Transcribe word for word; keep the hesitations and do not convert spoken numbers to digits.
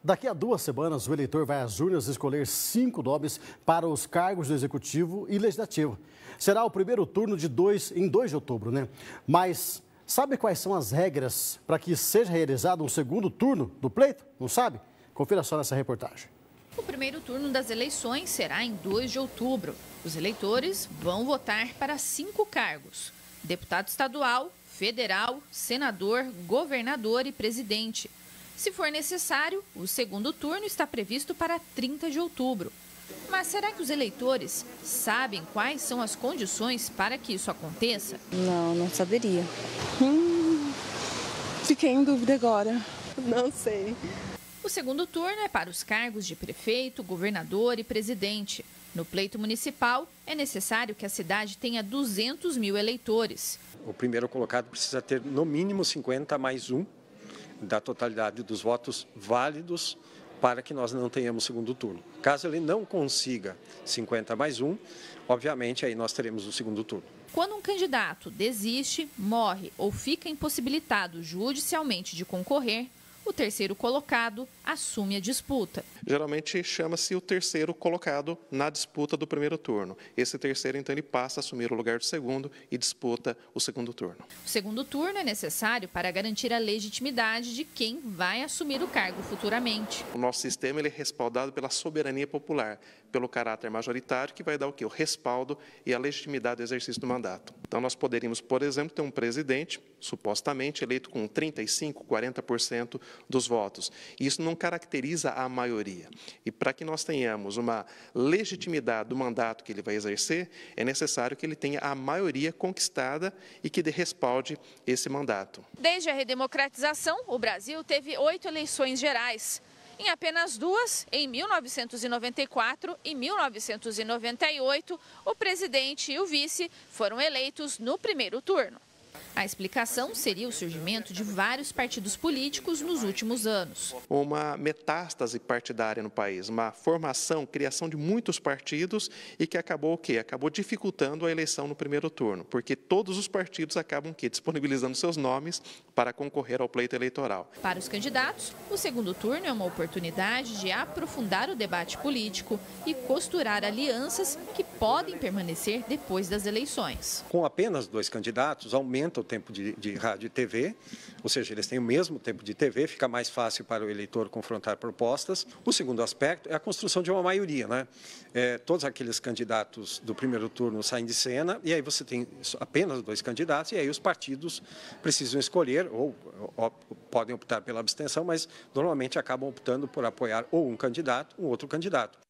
Daqui a duas semanas, o eleitor vai às urnas escolher cinco nomes para os cargos do Executivo e Legislativo. Será o primeiro turno de dois, em dois de outubro, né? Mas sabe quais são as regras para que seja realizado um segundo turno do pleito? Não sabe? Confira só nessa reportagem. O primeiro turno das eleições será em dois de outubro. Os eleitores vão votar para cinco cargos: deputado estadual, federal, senador, governador e presidente. Se for necessário, o segundo turno está previsto para trinta de outubro. Mas será que os eleitores sabem quais são as condições para que isso aconteça? Não, não saberia. Hum, fiquei em dúvida agora. Não sei. O segundo turno é para os cargos de prefeito, governador e presidente. No pleito municipal, é necessário que a cidade tenha duzentos mil eleitores. O primeiro colocado precisa ter no mínimo cinquenta mais um da totalidade dos votos válidos para que nós não tenhamos segundo turno. Caso ele não consiga cinquenta mais um, obviamente aí nós teremos o segundo turno. Quando um candidato desiste, morre ou fica impossibilitado judicialmente de concorrer, o terceiro colocado assume a disputa. Geralmente chama-se o terceiro colocado na disputa do primeiro turno. Esse terceiro, então, ele passa a assumir o lugar do segundo e disputa o segundo turno. O segundo turno é necessário para garantir a legitimidade de quem vai assumir o cargo futuramente. O nosso sistema ele é respaldado pela soberania popular, pelo caráter majoritário, que vai dar o quê? O respaldo e a legitimidade do exercício do mandato. Então, nós poderíamos, por exemplo, ter um presidente, supostamente eleito com trinta e cinco, quarenta por cento dos votos. Isso não caracteriza a maioria. E para que nós tenhamos uma legitimidade do mandato que ele vai exercer, é necessário que ele tenha a maioria conquistada e que respalde esse mandato. Desde a redemocratização, o Brasil teve oito eleições gerais. Em apenas duas, em mil novecentos e noventa e quatro e mil novecentos e noventa e oito, o presidente e o vice foram eleitos no primeiro turno. A explicação seria o surgimento de vários partidos políticos nos últimos anos. Uma metástase partidária no país, uma formação, criação de muitos partidos e que acabou o quê? Acabou dificultando a eleição no primeiro turno, porque todos os partidos acabam o quê? Disponibilizando seus nomes para concorrer ao pleito eleitoral. Para os candidatos, o segundo turno é uma oportunidade de aprofundar o debate político e costurar alianças que podem permanecer depois das eleições. Com apenas dois candidatos, aumenta o tempo de, de rádio e T V, ou seja, eles têm o mesmo tempo de T V, fica mais fácil para o eleitor confrontar propostas. O segundo aspecto é a construção de uma maioria, né? É, todos aqueles candidatos do primeiro turno saem de cena e aí você tem apenas dois candidatos e aí os partidos precisam escolher ou, ou podem optar pela abstenção, mas normalmente acabam optando por apoiar ou um candidato ou outro candidato.